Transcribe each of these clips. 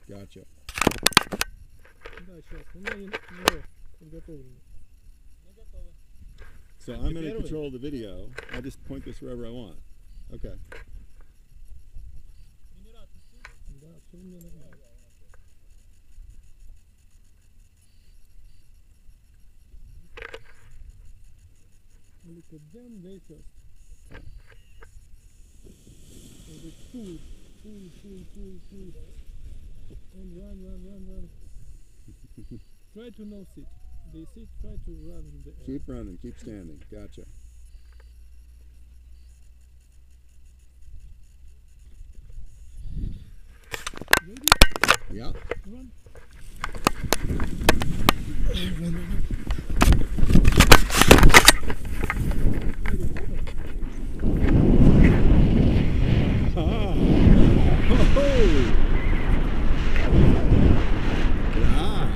Gotcha. Да, сейчас. У меня его подготовлено. So I'm in control of the video. I just point this wherever I want. Okay. Да, все у меня нормально. Look at them, they first. And they pull. And run. Try to no sit. They sit, try to run in the air. Keep running, keep standing. Gotcha. Ready? Yeah. Run. Ah. Oh. Yeah.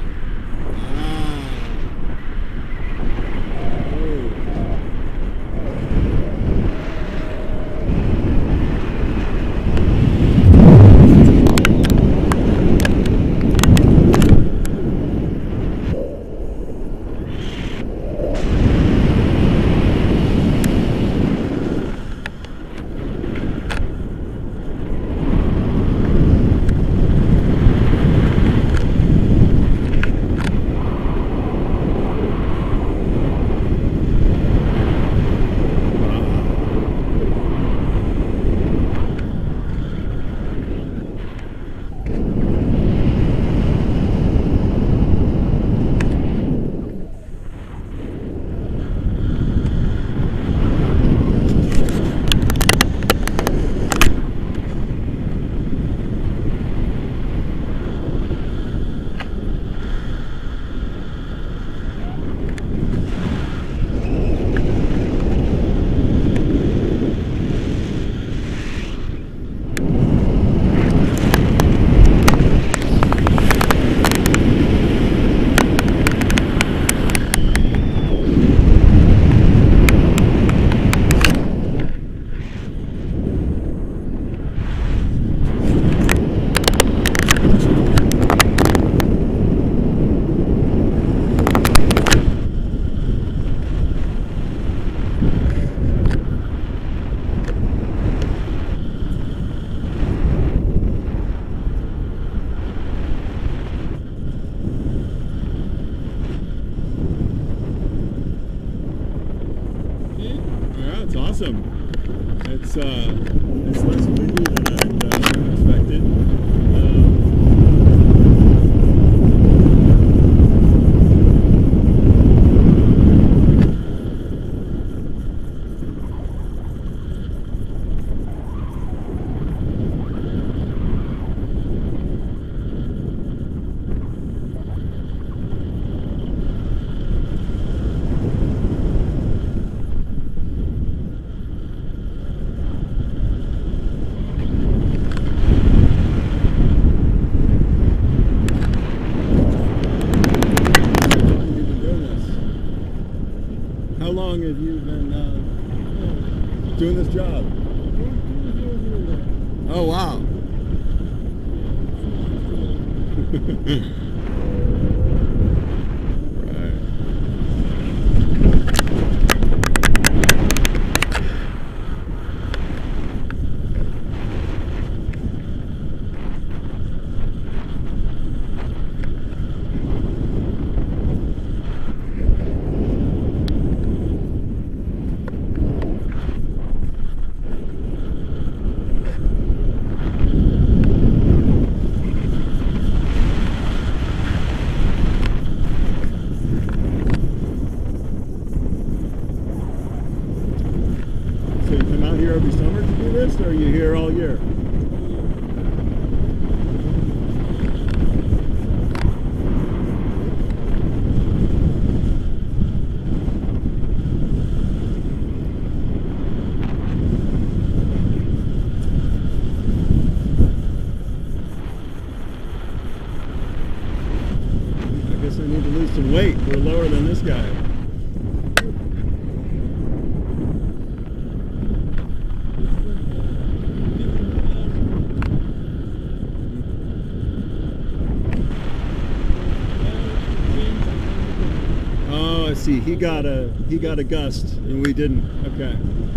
It's awesome. It's less windy than I expected. How long have you been doing this job? Oh, wow. So you come out here every summer to do this, or are you here all year? I guess I need to lose some weight. We're lower than this guy. see. He got a gust and we didn't. Okay.